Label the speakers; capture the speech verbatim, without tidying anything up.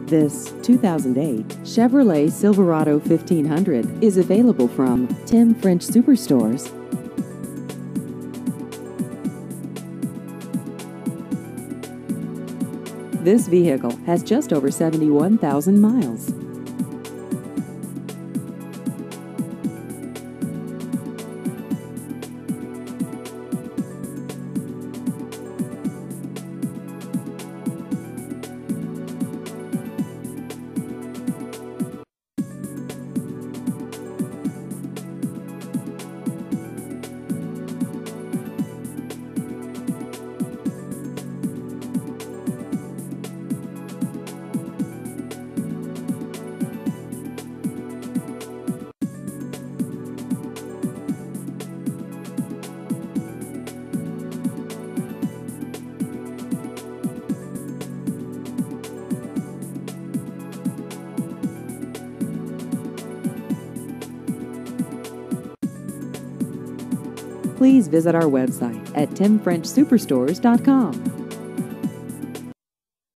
Speaker 1: This two thousand eight Chevrolet Silverado fifteen hundred is available from Tim French Superstores. This vehicle has just over seventy-one thousand miles. Please visit our website at tim french superstores dot com.